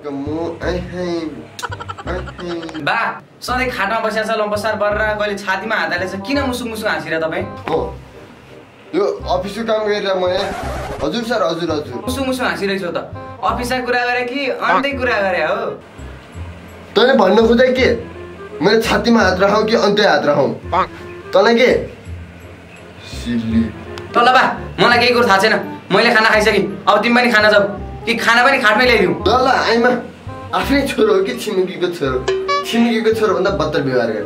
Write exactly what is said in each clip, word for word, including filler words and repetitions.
कमु आई हाय बा सधैँ खाटमा बसेछ लम्पसार गरेर कहिले छातीमा हात हालेछ किन मुसुक मुसुक हाँसिरा तपाईँ हो यो अफिसको काम गरेर म यहाँ हजुर सर हजुर हजुर मुसुक मुसुक हाँसिरहेछौ त अफिसको कुरा गरे कि अन्त्य कुरा गरे हो तैँले भन्न खोजे के मैले छातीमा हात राखौँ कि अन्त्य हात राखौँ तँलाई के सिल्ली तल बा मलाई केही कुरो थाहा छैन मैले खाना खाइसकेँ अब तिमी पनि खाना जाऊ कि खाना पनि खाटमै ल्याइदिऊ ल ल आइमा आफ्नै छोरो हो कि छिमेकीको छोरो छिमेकीको छोरो भन्दा बत्तर व्यवहार गर्छ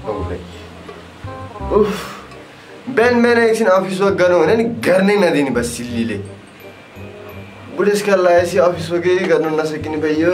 उफ बिहान बिहान एकछिन अफिस वर्क गर्नु भने नि गर्नै नदिने बस सिल्लीले बुढेसकाल लागेपछि अफिस वर्कै गर्नु नसकिने भयो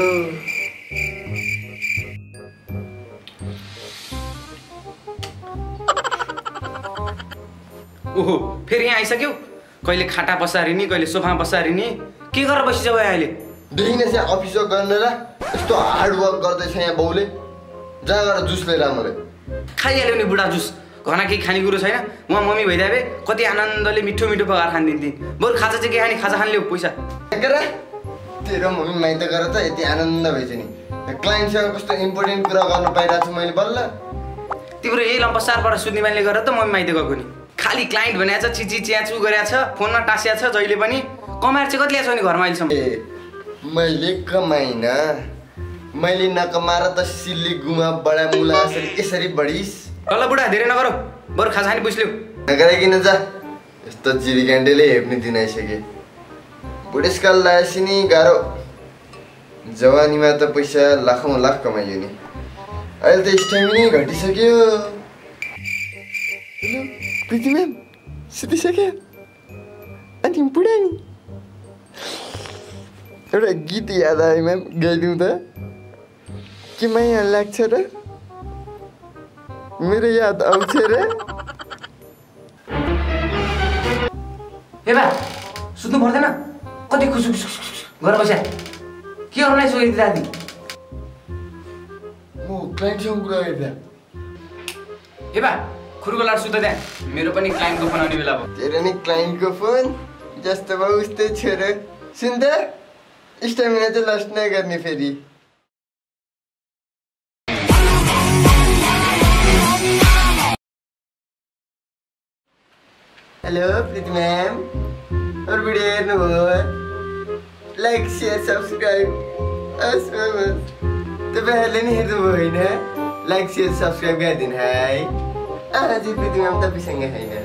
ओहो फेरि यहाँ आइसक्यौ कहिले खाटा पसारिनी कहिले सोफामा बसारिनी के गरेर बसिजाऊ अहिले देखिन चाहिँ अफिस वर्क गर्न र यस्तो हार्ड वर्क गर्दैछ यहाँ बाउले जहाँ गएर जुस लिएर मलाई खाइहाल्यो नि बुढा जुस घरमा केही खानेकुरो छैन उहाँ मम्मी भइदिए भए कति आनन्दले मिठो मिठो पकाएर खानिदिन्थे बरु खाजा चाहिँ के खाने खाजा खान ल्याऊ पैसा तेरो मम्मी माइत गएर त यति आनन्द भएछ नि क्लाइन्टसँग कस्तो इम्पोर्टेन्ट कुरा गर्न पाइरहेको छु मैले बल्ल तिम्रो यही लम्पसारबाट सुत्ने बानीले गरेर त मम्मी माइत गएको नि खालि क्लाइन्ट भनेको छ चिची च्याचु गरेको छ फोनमा टाँसिया छ जहिले पनि कमाएर चाहिँ कति ल्याएको छ नि घरमा अहिलेसम्म ए मैले कमाइन मैले नकमाएर त सिल्ली गुमा बडा मुला यसरी बढिस ल बुढा धेरै नगर बरु खाजा खाने बुझ्ल्यौ नगराइकिन जा यस्तो जिरिगान्डेले हेप्ने दिन आइसके बुढेसकाल लागेपछि नि गाह्रो जवानीमा त पैसा लाखौँ लाख कमाइयो नि अहिले त स्ट्यामिनै घटिसक्यो प्रीति म्याम सुतिसक्यो अनि बुढा नि एउटा गीत याद आयो म्याम गाइदिउँ त के माया लाग्छ र मेरो याद आउँछ र ए बा सुत्नु पर्दैन कति खुसु घर बस्या के गर्नु सो यति राति म क्लाइन्टसँग कुरा गर्दा ए बा खुर्को लाड सुत्दा त्यहाँ मेरो पनि क्लाइन्टको फोन आउने बेला भयो तेरो नि क्लाइन्टको फोन जस्तो भयो उस्तै छोरो सुन त स्टामिना चाहिँ लस्ट नगर्ने फेरि हेलो प्रीति म्याम अरू भिडियो हेर्नुभयो लाइक सेयर सब्सक्राइब हस् म्याम हस् तपाईँहरूले नि हेर्नुभयो होइन लाइक सेयर सब्सक्राइब गरिदिनु है आज प्रीति म्याम तपाईँसँग छैन